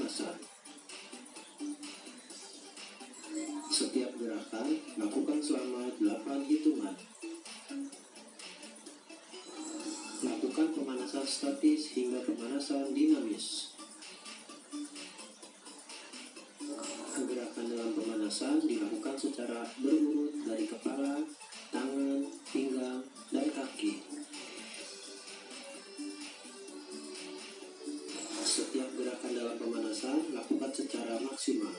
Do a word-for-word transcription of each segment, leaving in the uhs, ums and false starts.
pemanasan. Setiap gerakan lakukan selama delapan hitungan. Lakukan pemanasan statis hingga pemanasan dinamis. Gerakan dalam pemanasan dilakukan secara berurut dari kepala, tangan, pinggang, dan kaki. Setiap gerakan dalam pemanasan lakukan secara maksimal.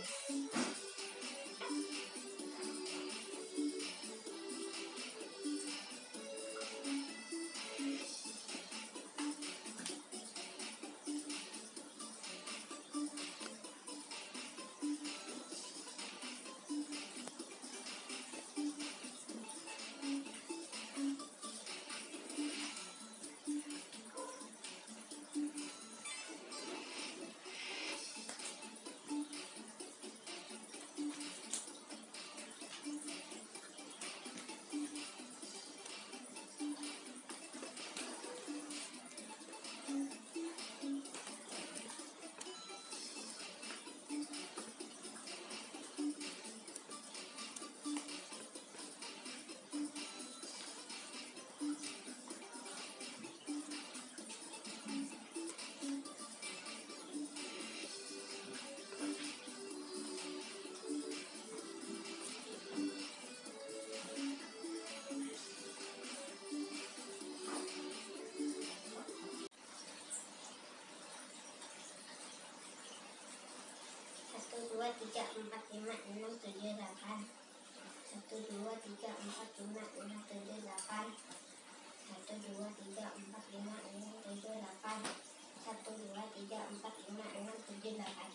satu dua tiga empat lima enam tujuh delapan satu dua tiga empat lima enam tujuh delapan satu dua tiga empat lima enam tujuh delapan satu dua tiga empat lima enam tujuh delapan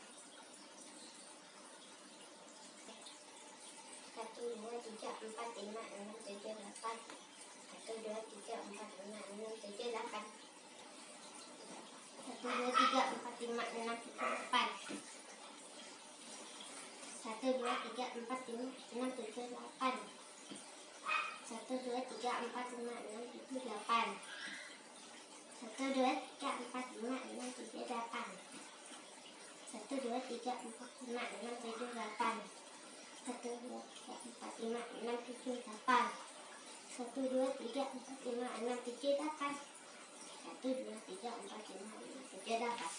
satu dua tiga empat lima enam tujuh delapan satu dua tiga empat lima enam tujuh delapan satu dua tiga empat lima enam tujuh delapan satu dua tiga empat lima enam tujuh delapan satu dua tiga empat lima enam tujuh delapan satu dua tiga empat lima enam tujuh delapan satu dua tiga empat lima enam tujuh delapan satu dua tiga empat lima enam tujuh delapan satu dua tiga empat lima enam tujuh delapan satu dua tiga empat lima enam tujuh delapan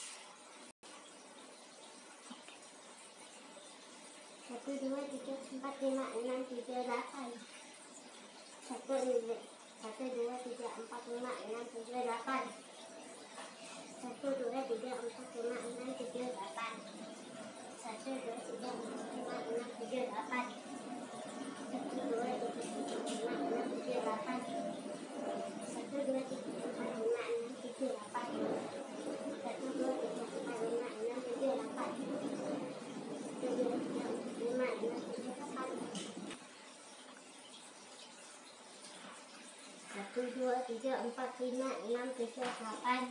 satu dua tiga empat lima enam tujuh delapan satu dua satu dua tiga empat lima enam tujuh delapan satu dua tiga empat lima enam tujuh delapan satu dua tiga empat lima enam tujuh delapan satu dua tiga empat lima enam tujuh delapan satu dua tiga empat lima enam tujuh delapan satu dua tiga empat lima enam tujuh delapan satu dua tiga lima enam tujuh delapan satu dua tiga empat lima enam tujuh delapan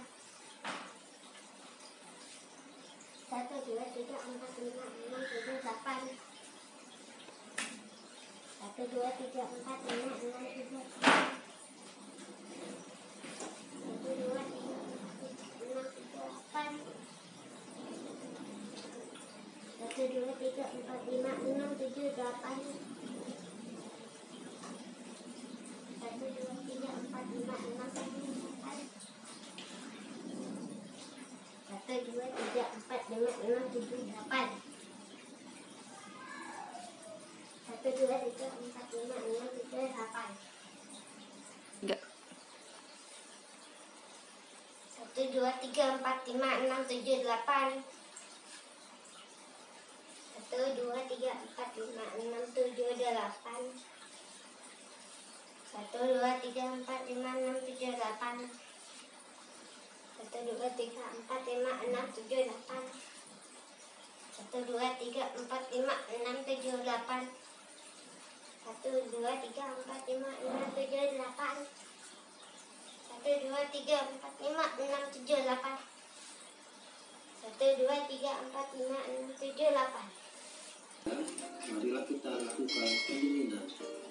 satu dua tiga empat lima enam tujuh delapan satu dua tiga empat lima enam tujuh delapan satu dua tiga enam tujuh delapan satu dua tiga empat lima enam tujuh delapan satu dua tiga empat lima enam tujuh delapan satu dua tiga empat lima enam tujuh delapan satu dua tiga empat lima enam tujuh delapan Enggak. satu dua tiga empat lima enam tujuh delapan satu dua tiga empat lima enam tujuh delapan satu dua tiga empat lima enam tujuh delapan satu dua tiga empat lima enam tujuh delapan satu dua tiga empat lima enam tujuh delapan satu dua tiga empat lima enam tujuh delapan satu dua tiga empat lima enam tujuh delapan satu dua tiga empat lima enam tujuh delapan. Marilah kita lakukan pendinginan.